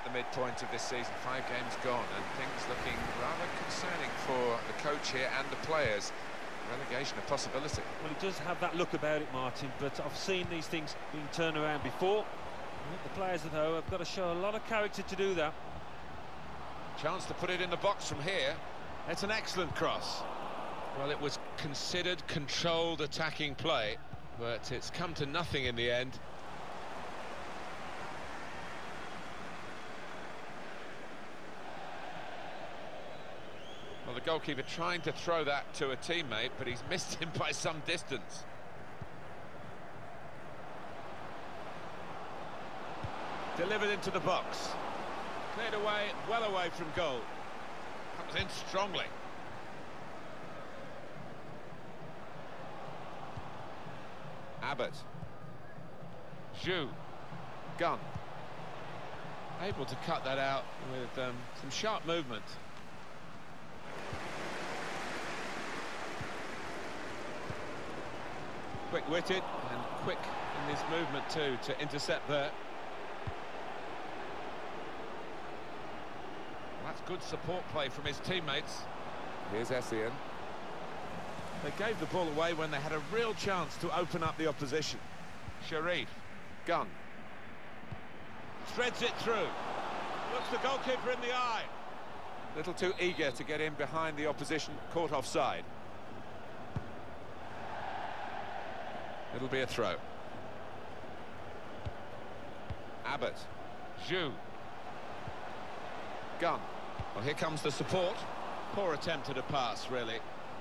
the midpoint of this season, 5 games gone, and things looking rather concerning for the coach here and the players. Relegation a possibility. Well, it does have that look about it, Martin, but I've seen these things being turned around before. The players, though, have got to show a lot of character to do that. Chance to put it in the box from here. It's an excellent cross. Well, it was considered controlled attacking play, but it's come to nothing in the end. Well, the goalkeeper trying to throw that to a teammate, but he's missed him by some distance. Delivered into the box. Cleared away, well away from goal. Comes in strongly. Abbott. Zhu. Gunn. Able to cut that out with some sharp movement. Quick-witted and quick in his movement too to intercept there. That's good support play from his teammates. Here's Essien. They gave the ball away when they had a real chance to open up the opposition. Sharif. Gunn. Threads it through. Looks the goalkeeper in the eye. Little too eager to get in behind the opposition, caught offside. It'll be a throw. Abbott. Zhu. Gunn. Well, here comes the support. Poor attempt at a pass, really.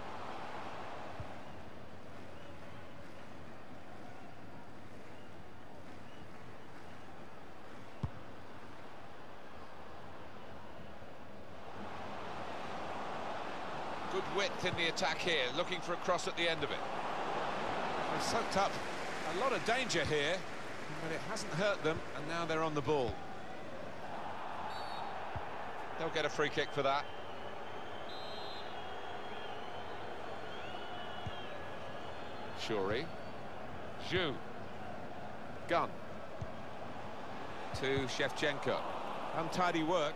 Good width in the attack here, looking for a cross at the end of it. They've soaked up a lot of danger here, but it hasn't hurt them, and now they're on the ball. They'll get a free kick for that. Shuri. Zhu. Gunn. To Shevchenko. Untidy work.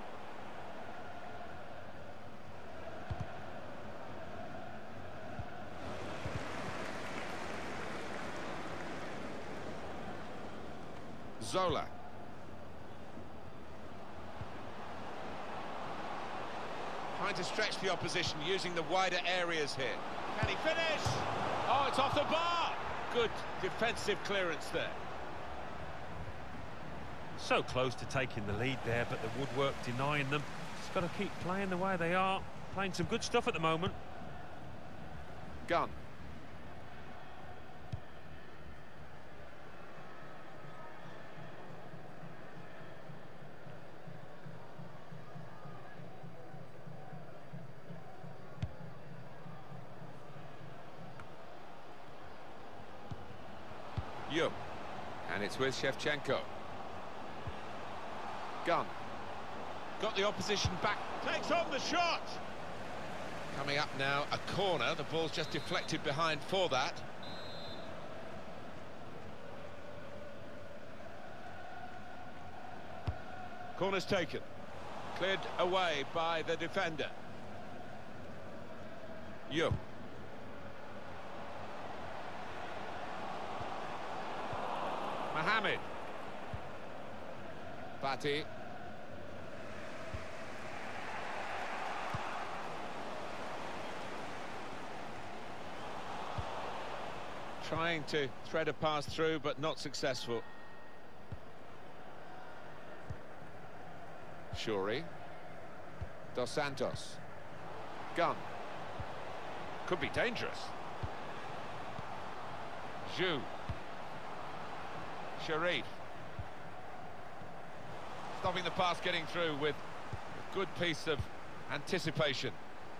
Zola. Trying to stretch the opposition, using the wider areas here. Can he finish? Oh, it's off the bar! Good defensive clearance there. So close to taking the lead there, but the woodwork denying them. Just got to keep playing the way they are. Playing some good stuff at the moment. Gunn. Yum. And it's with Shevchenko. Gunn. Got the opposition back. Takes on the shot. Coming up now, a corner. The ball's just deflected behind for that. Corner's taken. Cleared away by the defender. Yum. Mohamed. Bati. Trying to thread a pass through, but not successful. Shuri. Dos Santos. Gunn. Could be dangerous. Zhu. Sharif. Stopping the pass getting through with a good piece of anticipation.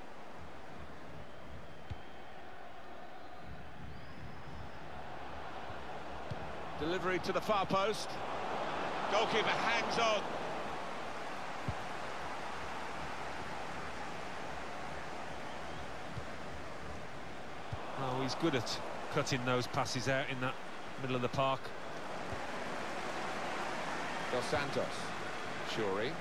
Delivery to the far post. Goalkeeper hangs on. Oh, he's good at cutting those passes out in that middle of the park. Dos Santos. Shuri.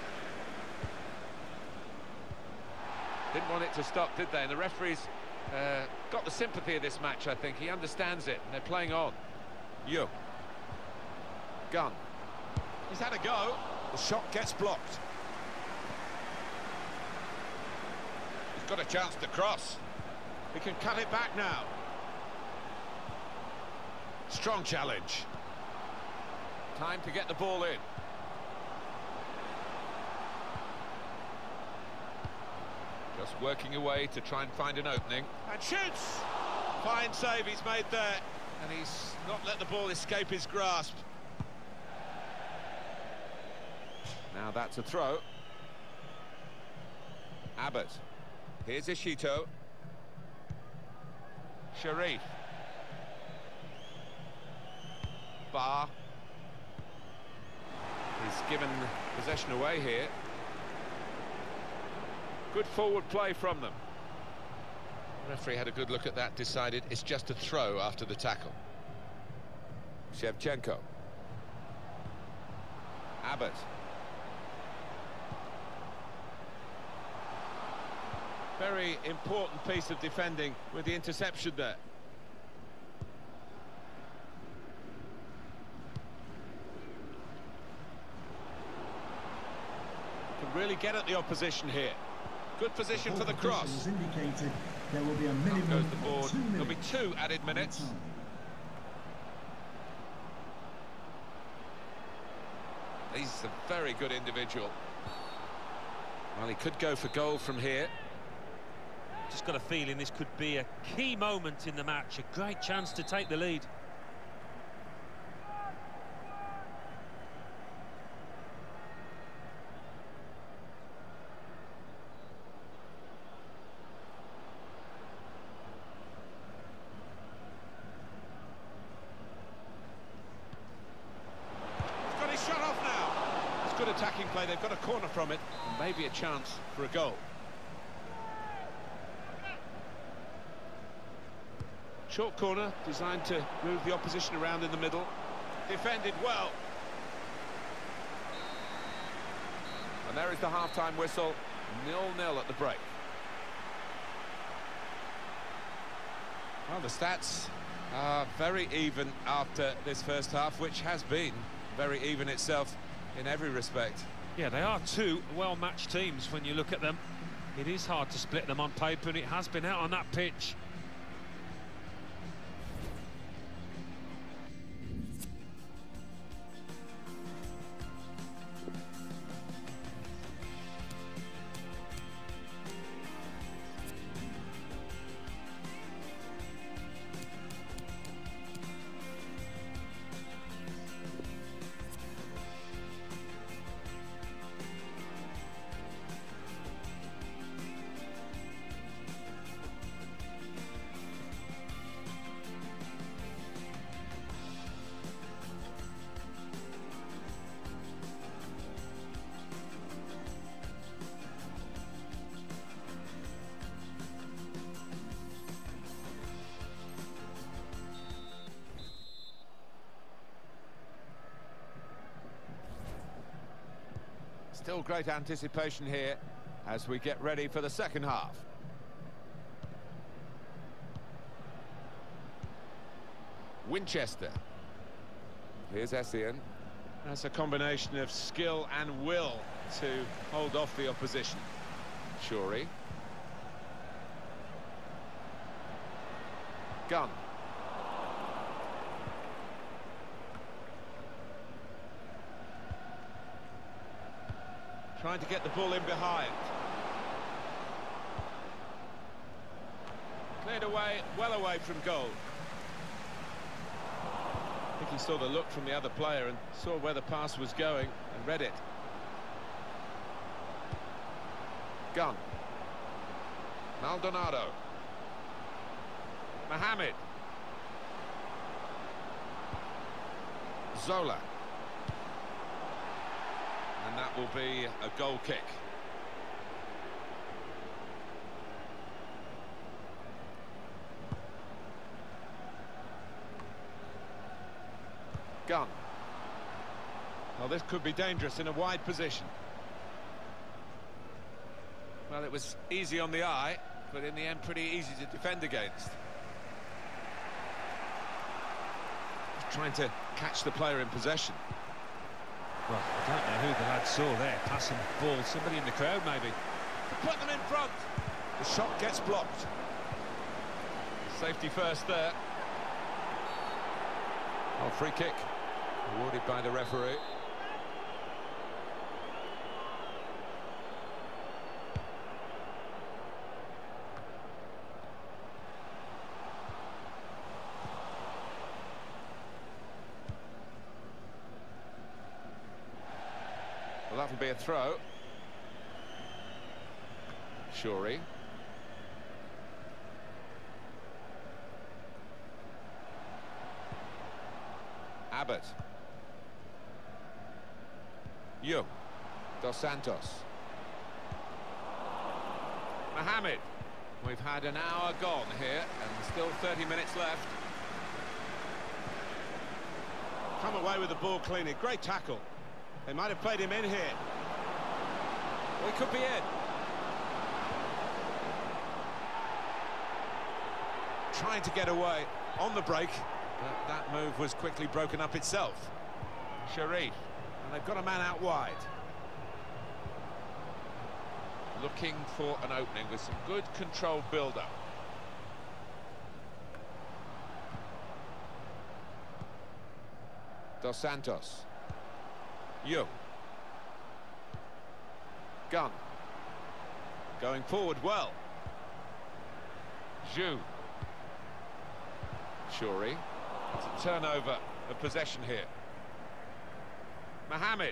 Didn't want it to stop, did they? And the referee's got the sympathy of this match, I think. He understands it, and they're playing on. Yu. Gunn. He's had a go. The shot gets blocked. He's got a chance to cross. He can cut it back now. Strong challenge. Time to get the ball in. Just working away to try and find an opening. And shoots! Fine save he's made there. And he's not let the ball escape his grasp. Now that's a throw. Abbott. Here's Ishito. Sharif. Barr. He's given possession away here. Good forward play from them. The referee had a good look at that, decided it's just a throw after the tackle. Shevchenko. Abbott. Very important piece of defending with the interception there. Can really get at the opposition here. Good position for the cross. Indicated there will be a minimum goes the board. of 2 minutes. There'll be 2 added minutes. He's a very good individual. Well, he could go for goal from here. Just got a feeling this could be a key moment in the match. A great chance to take the lead. Shut off now. It's good attacking play. They've got a corner from it, and maybe a chance for a goal. Short corner designed to move the opposition around in the middle. Defended well. And there is the half-time whistle. 0-0 at the break. Well, the stats are very even after this first half, which has been very even itself in every respect. Yeah, they are 2 well-matched teams when you look at them. It is hard to split them on paper, and it has been out on that pitch. Still great anticipation here as we get ready for the second half. Winchester. Here's Essien. That's a combination of skill and will to hold off the opposition. Shuri. Gunn. Trying to get the ball in behind. Cleared away, well away from goal. I think he saw the look from the other player and saw where the pass was going and read it. Gunn. Maldonado. Mohamed. Zola. And that will be a goal kick. Gunn. Well, this could be dangerous in a wide position. Well, it was easy on the eye, but in the end pretty easy to defend against. Trying to catch the player in possession. Well, I don't know who the lad saw there, passing the ball. Somebody in the crowd, maybe. Put them in front. The shot gets blocked. Safety first there. Oh, free kick awarded by the referee. Well, that'll be a throw. Shuri. Abbott. Young. Dos Santos. Mohamed. We've had an hour gone here and still 30 minutes left. Come away with the ball cleanly. Great tackle. They might have played him in here. We could be in. Trying to get away on the break, but that move was quickly broken up itself. Sharif, and they've got a man out wide. Looking for an opening with some good controlled build-up. Dos Santos. Young. Gunn. Going forward well. Zhu. Shuri. It's a turnover of possession here. Mohamed.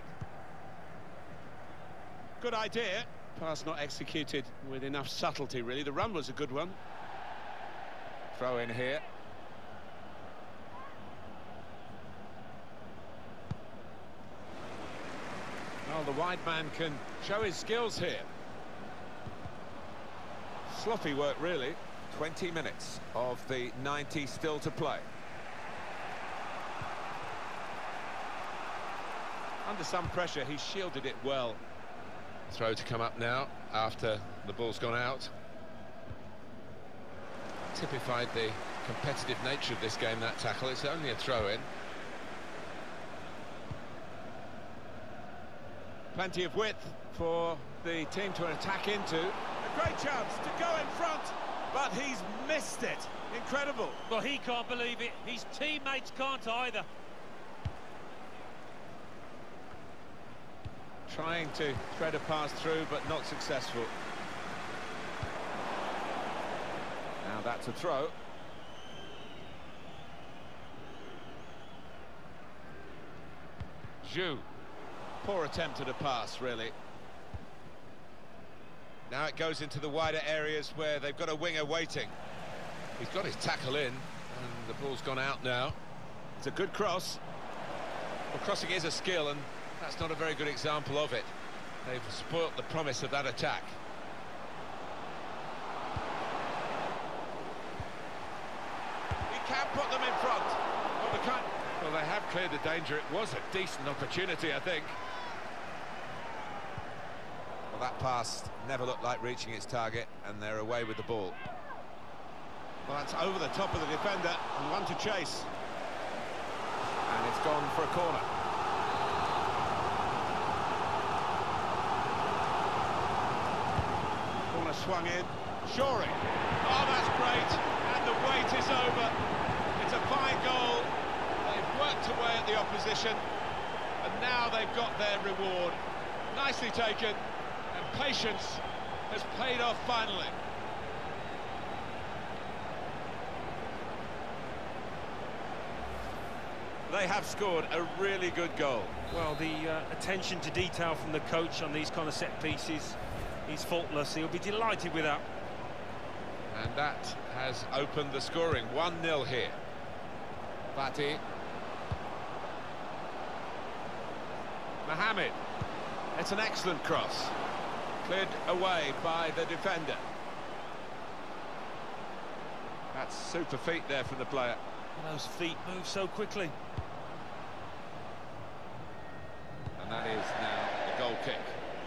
Good idea. Pass not executed with enough subtlety, really. The run was a good one. Throw in here. Well, the wide man can show his skills here. Sloppy work, really. 20 minutes of the 90 still to play. Under some pressure, he shielded it well. Throw to come up now after the ball's gone out. Typified the competitive nature of this game, that tackle. It's only a throw-in. Plenty of width for the team to attack into. A great chance to go in front, but he's missed it. Incredible. Well, he can't believe it. His teammates can't either. Trying to thread a pass through, but not successful. Now that's a throw. Zhu. Poor attempt at a pass, really. Now it goes into the wider areas where they've got a winger waiting. He's got his tackle in, and the ball's gone out now. It's a good cross. Well, crossing is a skill, and that's not a very good example of it. They've spoilt the promise of that attack. He can put them in front. Well, they have cleared the danger. It was a decent opportunity, I think. Well, that pass never looked like reaching its target, and they're away with the ball. Well, that's over the top of the defender, and one to chase. And it's gone for a corner. Corner swung in. Shuri. Oh, that's great. And the wait is over. It's a fine goal. They've worked away at the opposition, and now they've got their reward. Nicely taken, and patience has paid off finally. They have scored a really good goal. Well, the attention to detail from the coach on these kind of set pieces is faultless. He'll be delighted with that. And that has opened the scoring. 1-0 here. Fati. Mohamed. It's an excellent cross. Cleared away by the defender. That's super feet there from the player. Those feet move so quickly. that is now the goal kick.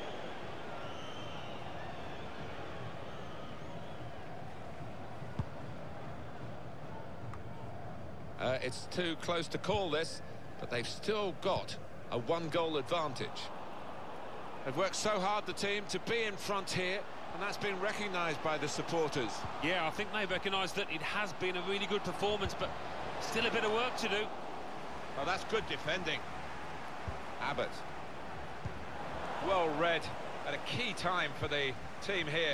It's too close to call this, but they've still got a one-goal advantage. They've worked so hard, the team, to be in front here, and that's been recognised by the supporters. Yeah, I think they recognise that it has been a really good performance, but still a bit of work to do. Oh, that's good defending. Abbott. Well read at a key time for the team here.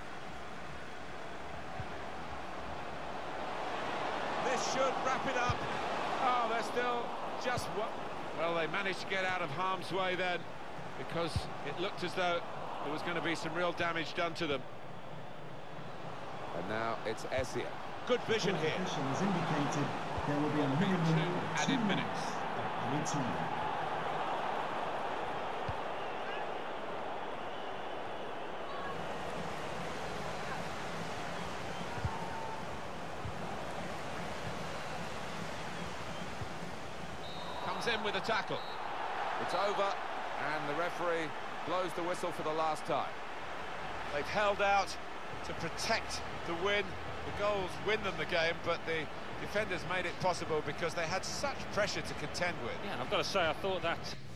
This should wrap it up. Oh, they're still just what? Well, they managed to get out of harm's way then, because it looked as though there was going to be some real damage done to them. And now it's Essien. Good vision here. The official has indicated there will be a minimum of 2 added minutes. of added time. Comes in with a tackle. It's over, and the referee blows the whistle for the last time. They've held out to protect the win. The goals win them the game, but the defenders made it possible because they had such pressure to contend with. Yeah, I've got to say, I thought that